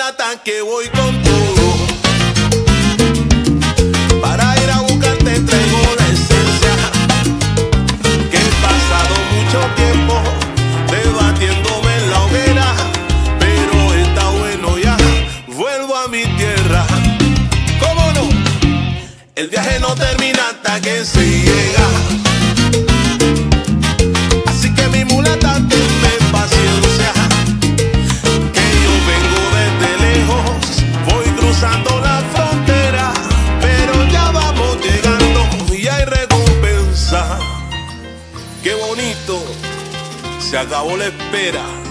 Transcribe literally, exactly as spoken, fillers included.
mulata que voy con todo. Para ir a buscarte traigo la esencia, que he pasado mucho tiempo debatiéndome en la hoguera, pero está bueno ya, vuelvo a mi tierra. ¿Cómo no? El viaje no termina hasta que se llega. Así que mi mulata, tenme paciencia, que yo vengo desde lejos, voy cruzando la frontera, pero ya vamos llegando y hay recompensa. Qué bonito, se acabó la espera.